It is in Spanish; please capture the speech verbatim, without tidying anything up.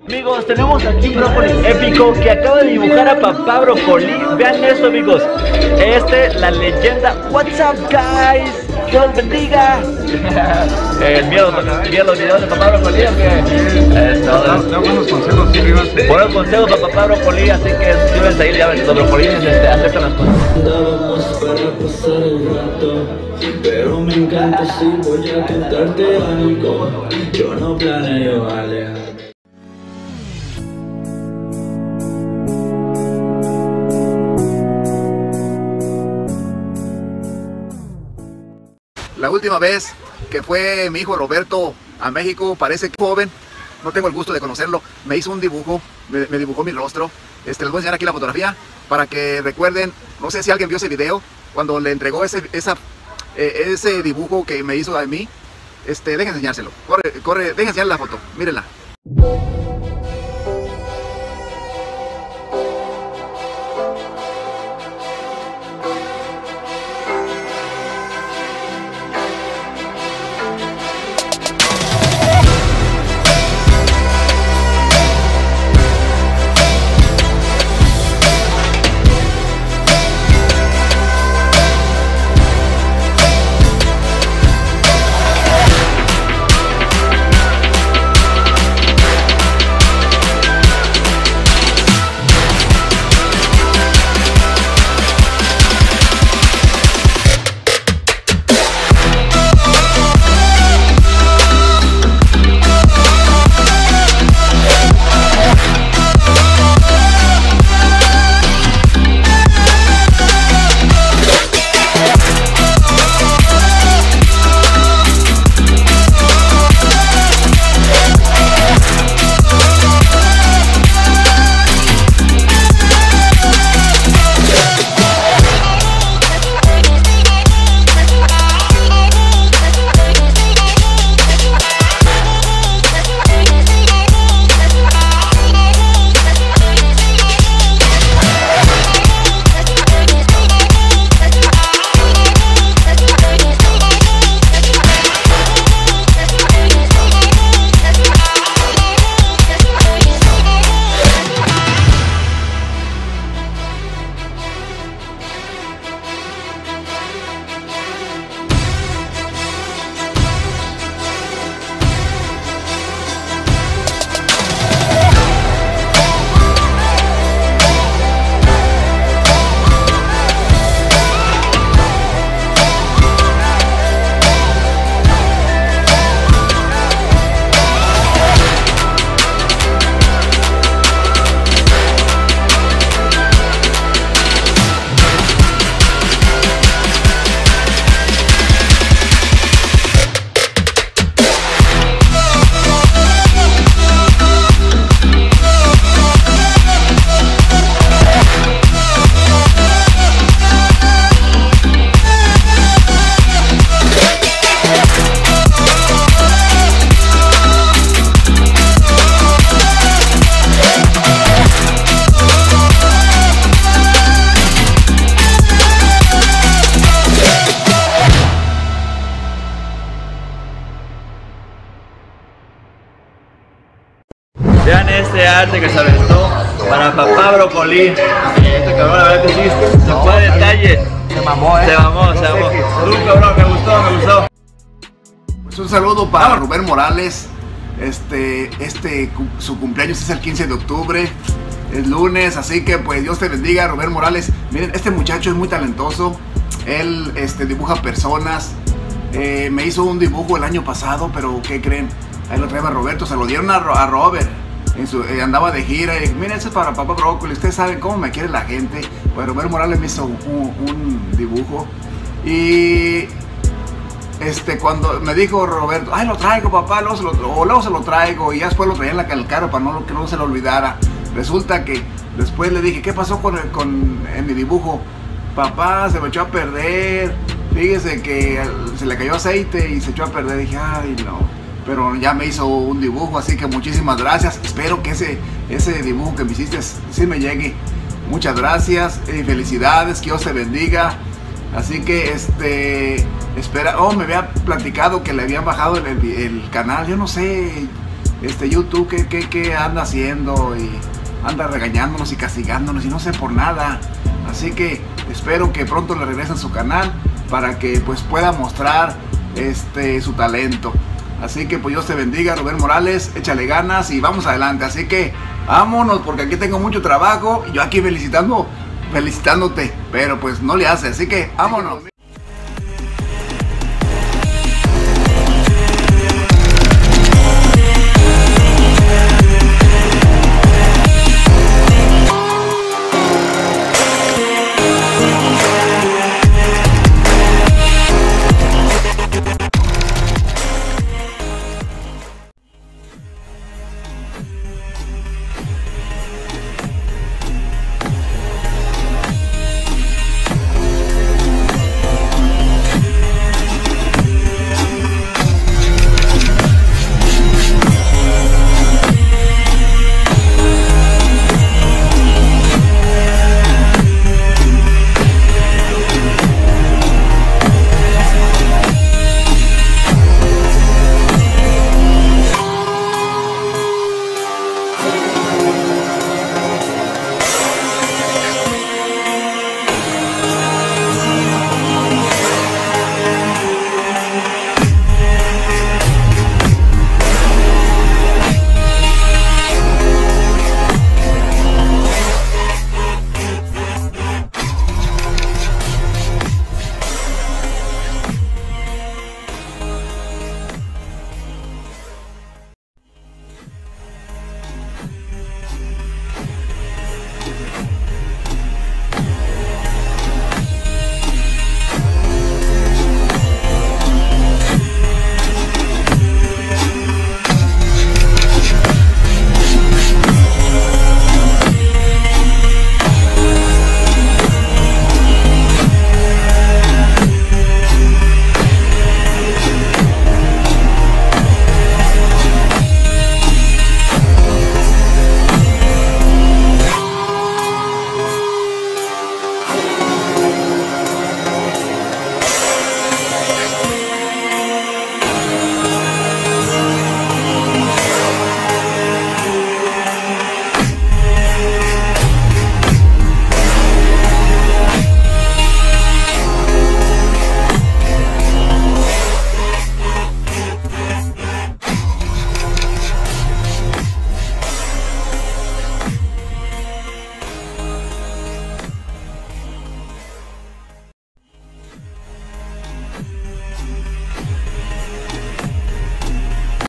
Amigos, tenemos aquí brócoli épico que acaba de dibujar a papá Brócoli. Vean esto, amigos. Este, la leyenda. What's up, guys? Dios los bendiga. El miedo, ¿vieron los videos de papá Brócoli? Da buenos consejos, sí, Rivas. Buenos consejos para papá Brócoli, así que suscríbanse ahí, ya ven, los brocolines este, aceptan las cosas. Andábamos para pasar el rato, pero me encanta si voy a contarte algo. Yo no planeo alejar. La última vez que fue mi hijo Roberto a México, parece que joven, no tengo el gusto de conocerlo, me hizo un dibujo, me, me dibujó mi rostro. Este, les voy a enseñar aquí la fotografía para que recuerden, no sé si alguien vio ese video, cuando le entregó ese, esa, eh, ese dibujo que me hizo a mí. Este, dejen enseñárselo, corre, corre, dejen enseñar la foto, mírenla. Vean este arte que se aventó para papá Brócoli. Este cabrón, la verdad que sí, se fue de detalle. Se mamó, eh. Se mamó, se mamó. Tú, cabrón, me gustó, me gustó. Pues un saludo para Rubén Morales. Este, este, su cumpleaños es el quince de octubre, es lunes, así que pues Dios te bendiga, Rubén Morales. Miren, este muchacho es muy talentoso. Él este, dibuja personas. Eh, me hizo un dibujo el año pasado, pero ¿qué creen? Ahí lo traía Roberto, se lo dieron a, a Robert. En su, eh, andaba de gira y miren, eso es para papá Brócoli. Ustedes saben cómo me quiere la gente. Pues Rubén Morales me hizo un, un dibujo. Y este, cuando me dijo Roberto, ay, lo traigo, papá, luego se lo, o luego se lo traigo. Y ya después lo traía en la el carro para no, que no se lo olvidara. Resulta que después le dije, ¿qué pasó con, el, con en mi dibujo? Papá, se me echó a perder. Fíjese que se le cayó aceite y se echó a perder. Dije, ay, no. Pero ya me hizo un dibujo, así que muchísimas gracias. Espero que ese, ese dibujo que me hiciste sí me llegue. Muchas gracias y felicidades, que Dios te bendiga. Así que este espera, oh, me había platicado que le habían bajado el, el, el canal. Yo no sé, este YouTube, ¿qué, qué, qué anda haciendo? Y anda regañándonos y castigándonos y no sé por nada. Así que espero que pronto le regresen a su canal para que pues pueda mostrar este su talento. Así que pues Dios te bendiga, Rubén Morales, échale ganas y vamos adelante. Así que vámonos, porque aquí tengo mucho trabajo y yo aquí felicitando, felicitándote, pero pues no le hace, así que vámonos.